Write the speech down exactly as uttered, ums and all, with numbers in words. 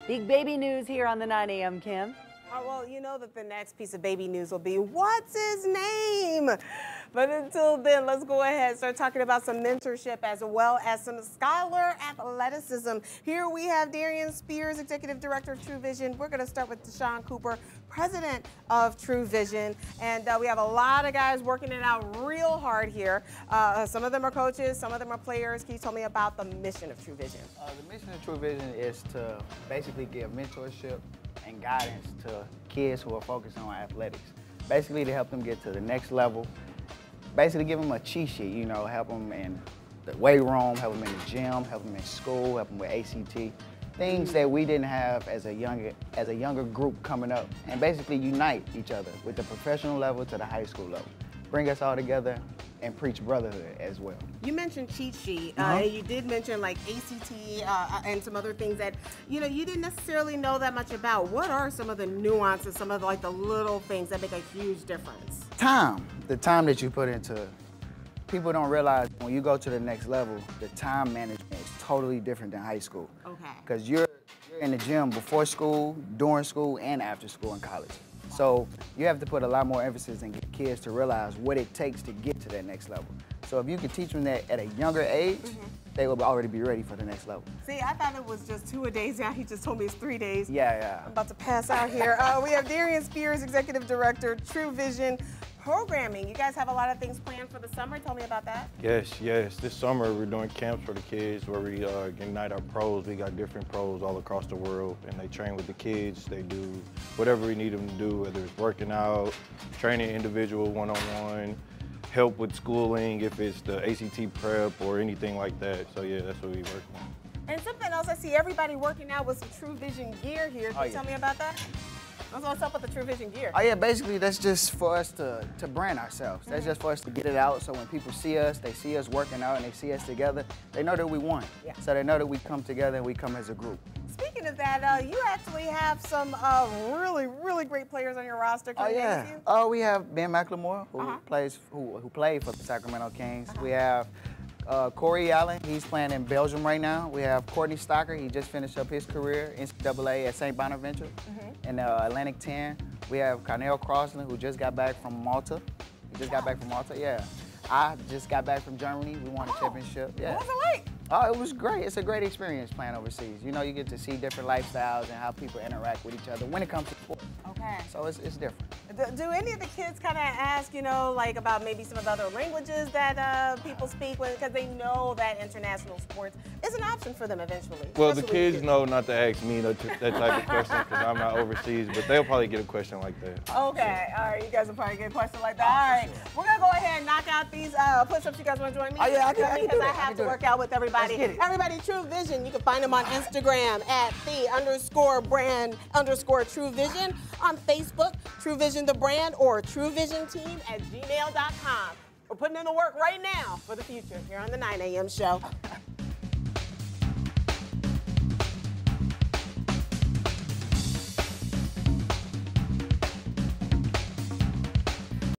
Big baby news here on the nine A M, Kim. Oh, well, you know that the next piece of baby news will be, what's his name? But until then, let's go ahead and start talking about some mentorship as well as some scholar athleticism. Here we have Darian Spears, Executive Director of True Vision. We're going to start with Deshaun Cooper, President of True Vision. And uh, we have a lot of guys working it out real hard here. Uh, some of them are coaches, some of them are players. Can you tell me about the mission of True Vision? Uh, the mission of True Vision is to basically give mentorship and guidance to kids who are focusing on athletics. Basically to help them get to the next level. Basically give them a cheat sheet, you know, help them in the weight room, help them in the gym, help them in school, help them with A C T. Things that we didn't have as a younger as a younger group coming up, and basically unite each other with the professional level to the high school level. Bring us all together and preach brotherhood as well. You mentioned cheat sheet. Uh, uh-huh. You did mention like A C T uh, and some other things that you know you didn't necessarily know that much about. What are some of the nuances, some of the, like the little things that make a huge difference? Time, the time that you put into. People don't realize when you go to the next level, the time management is totally different than high school. Okay. Because you're you're in the gym before school, during school, and after school in college. So you have to put a lot more emphasis and get kids to realize what it takes to get to that next level. So if you can teach them that at a younger age, mm-hmm. they will already be ready for the next level. See, I thought it was just two a days now. He just told me it's three days. Yeah, yeah. I'm about to pass out here. uh, we have Darian Spears, Executive Director, True Vision Programming. You guys have a lot of things planned for the summer. Tell me about that. Yes, yes. This summer we're doing camps for the kids where we uh, unite our pros. We got different pros all across the world, and they train with the kids. They do whatever we need them to do, whether it's working out, training individual one-on-one, help with schooling, if it's the A C T prep or anything like that. So yeah, that's what we work on. And something else, I see everybody working out with some True Vision gear here. Can oh, you yeah. tell me about that? What's up with the True Vision gear? Oh yeah, basically that's just for us to, to brand ourselves. That's mm-hmm. just for us to get it out, so when people see us, they see us working out and they see us together, they know that we won. Yeah. So they know that we come together and we come as a group. Speaking of that, uh, you actually have some uh, really, really great players on your roster. Can oh yeah. Oh, we have Ben McLemore, who uh-huh. plays, who, who played for the Sacramento Kings. Uh-huh. We have Uh, Corey Allen, he's playing in Belgium right now. We have Courtney Stocker, he just finished up his career, N C double A at Saint Bonaventure mm-hmm. in uh, Atlantic ten. We have Carnell Crossland, who just got back from Malta. He just got back from Malta, yeah. I just got back from Germany. We won a oh. championship. Yeah. What was it like? Oh, it was great. It's a great experience playing overseas. You know, you get to see different lifestyles and how people interact with each other when it comes to sport. Okay. So it's, it's different. Do, do any of the kids kind of ask, you know, like about maybe some of the other languages that uh, people speak with, because they know that international sports is an option for them eventually? Well, the kids know not to ask me that, that type of question because I'm not overseas, but they'll probably get a question like that. Okay. All right. You guys will probably get a question like that. All right. Sure. We're going to go ahead and knock out these uh, push-ups. You guys want to join me? Oh, yeah, I can, I can Because do I it. have I to work out with everybody. Everybody, True Vision. You can find them on Instagram at the underscore brand underscore True Vision. On Facebook, True Vision the brand, or True Vision Team at gmail dot com. We're putting in the work right now for the future here on the nine A M show.